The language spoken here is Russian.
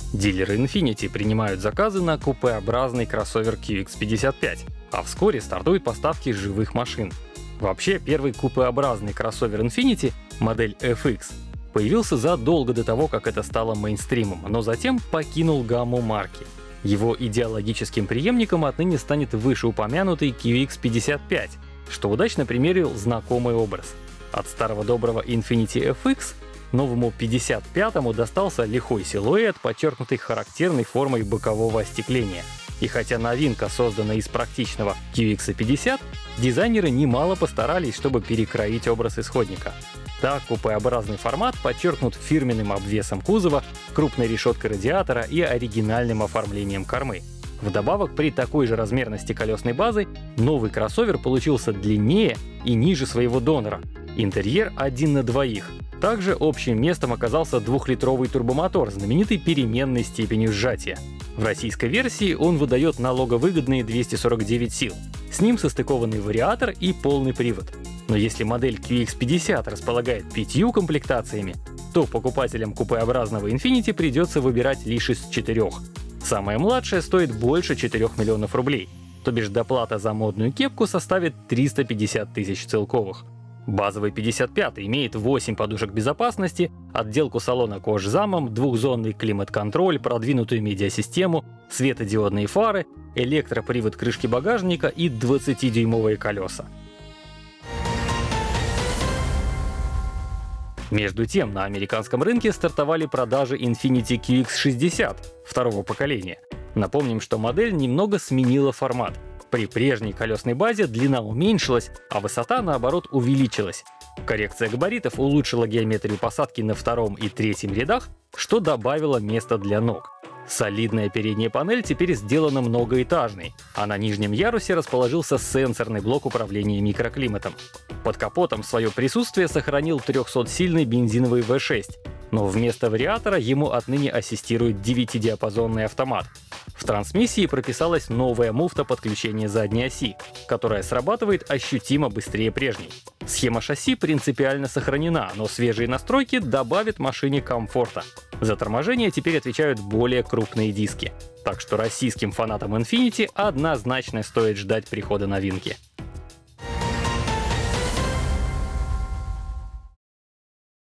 Дилеры Infiniti принимают заказы на купеобразный кроссовер QX55, а вскоре стартуют поставки живых машин. Вообще, первый купеобразный кроссовер Infiniti, модель FX, появился задолго до того, как это стало мейнстримом, но затем покинул гамму марки. Его идеологическим преемником отныне станет вышеупомянутый QX55, что удачно примерил знакомый образ. От старого доброго Infiniti FX новому 55-му достался лихой силуэт, подчеркнутый характерной формой бокового остекления. И хотя новинка создана из практичного QX50, дизайнеры немало постарались, чтобы перекроить образ исходника. Так, купеобразный формат подчеркнут фирменным обвесом кузова, крупной решеткой радиатора и оригинальным оформлением кормы. Вдобавок, при такой же размерности колесной базы новый кроссовер получился длиннее и ниже своего донора. Интерьер один на двоих. Также общим местом оказался 2-литровый турбомотор, знаменитый переменной степенью сжатия. В российской версии он выдает налоговыгодные 249 сил. С ним состыкованный вариатор и полный привод. Но если модель QX50 располагает 5 комплектациями, то покупателям купеобразного Infiniti придется выбирать лишь из 4. Самая младшая стоит больше 4 миллионов рублей, то бишь доплата за модную кепку составит 350 тысяч целковых. Базовый 55 имеет 8 подушек безопасности, отделку салона кожзамом, двухзонный климат-контроль, продвинутую медиасистему, светодиодные фары, электропривод крышки багажника и 20-дюймовые колеса. Между тем, на американском рынке стартовали продажи Infiniti QX60 второго поколения. Напомним, что модель немного сменила формат. При прежней колесной базе длина уменьшилась, а высота, наоборот, увеличилась. Коррекция габаритов улучшила геометрию посадки на втором и третьем рядах, что добавило места для ног. Солидная передняя панель теперь сделана многоэтажной, а на нижнем ярусе расположился сенсорный блок управления микроклиматом. Под капотом свое присутствие сохранил 300-сильный бензиновый V6, но вместо вариатора ему отныне ассистирует 9-диапазонный автомат. В трансмиссии прописалась новая муфта подключения задней оси, которая срабатывает ощутимо быстрее прежней. Схема шасси принципиально сохранена, но свежие настройки добавят машине комфорта. За торможение теперь отвечают более крупные диски. Так что российским фанатам Infiniti однозначно стоит ждать прихода новинки.